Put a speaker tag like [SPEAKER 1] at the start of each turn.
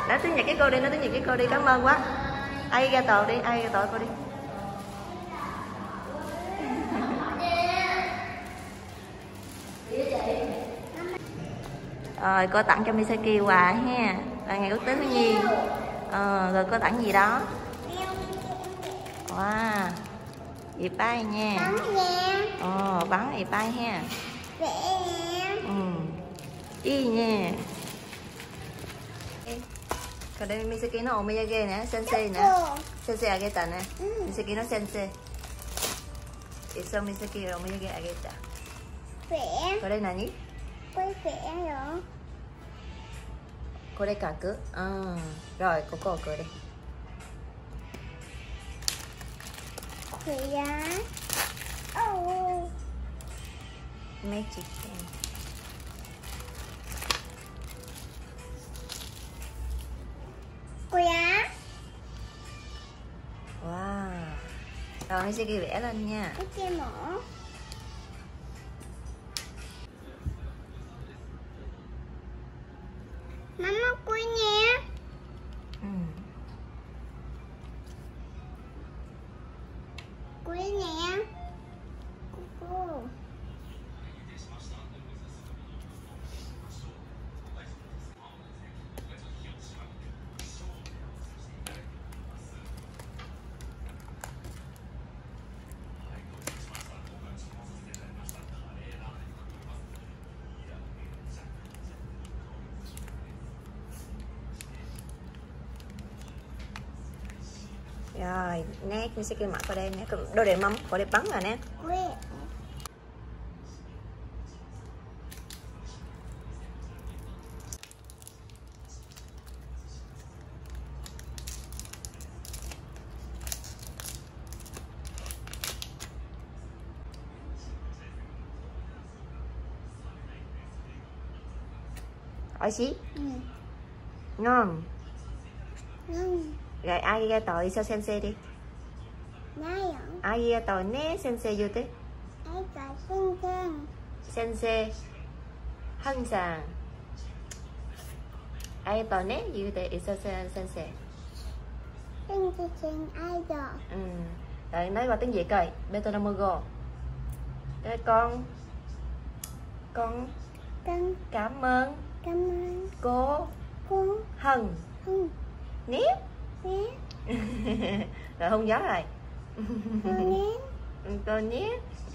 [SPEAKER 1] Nói tiếng Nhật với cô đi, nói tiếng Nhật với cô đi, cảm ơn quá. Ai ra tờ đi, ai ra tờ cô đi. Rồi cô tặng cho Misaki quà ha, là ngày quốc tế thiếu nhi. Rồi cô tặng gì đó? Wow, ipai nha. Bắn ipai ha. Y nha. Còn đây Misaki nó omiyage nè, sensei nè. Sensei ageta nè. Misaki nó sensei. Isso Misaki omiyage ageta.
[SPEAKER 2] Vẽ.
[SPEAKER 1] Còn đây là nhỉ?
[SPEAKER 2] Quay vẽ rồi.
[SPEAKER 1] Cô đây cả cứ. Rồi cô cười đi.
[SPEAKER 2] Vẽ.
[SPEAKER 1] Magic.
[SPEAKER 2] Quẻ.
[SPEAKER 1] Wow. Rồi Misaki vẽ lên nha.
[SPEAKER 2] Cái kia mở. Mama quay nha. Quay nè. Cô.
[SPEAKER 1] Rồi, nét Misaki mặc vào đây nè, đôi đẹp mắm, có đẹp bắn rồi nè.
[SPEAKER 2] Quay.
[SPEAKER 1] Oishi. Ngon. Rồi arigato cho sensei đi. Arigato nè sensei vô tí. Sensei 항상 arigato nè vô tí cho sensei. Rồi nói qua tiếng Việt coi. Beto namogo. Cái con cảm ơn cô Hân Nếp. Rồi hôn gió rồi. Cô Nếp.